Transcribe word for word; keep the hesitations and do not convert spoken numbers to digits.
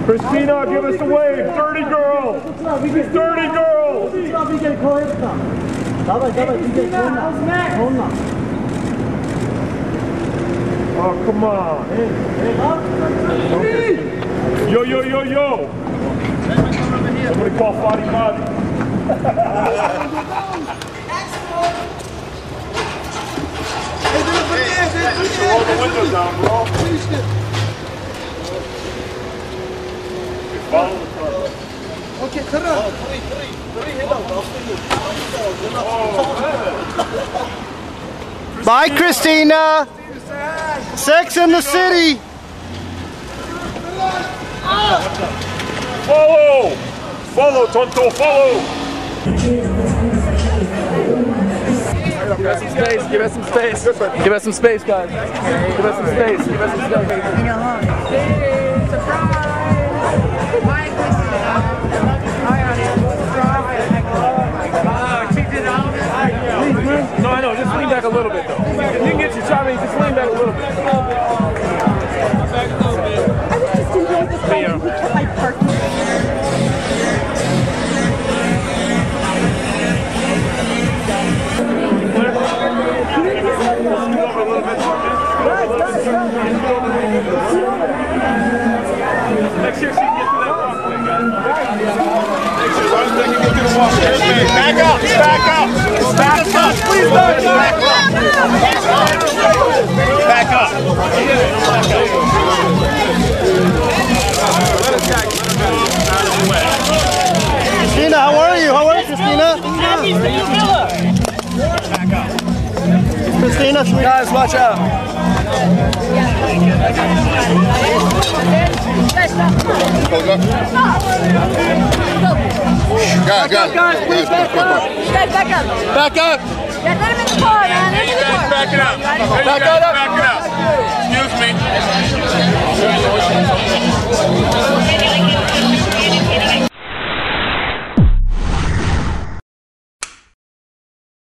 Christina, give us a wave. Dirty girl. Dirty girl. Oh, come on. Okay. Yo, yo, yo, yo. Somebody call Fadi Fadi. Roll the windows down, bro. Follow the car. Okay, three, three, three, three hit out. Bye, Christina. Sex in the City. Follow! Follow, Tonto, follow! Give us some space, give us some space. Give us some space, guys. Give us some space, give us some space. Surprise! Hi, Christina. Hi, honey. She did all this. No, I know, just lean back a little bit, though. You can get your shot, just lean back a little bit. I was just enjoying the fact that he kept my parking. Next year she can get to that walkway, guys. Next year, run back and get to the walkway. Back up, back up, back up. Please don't back up. Back up. Christina, how are you? How are you, Christina? Back up. Christina, sweetie. Guys, watch out. Guys, guys, guys, please back up. Guys, back up. Back up. Yeah, let him in the car, man. Let him in the car. Back it up. Back it up. Back it up. Excuse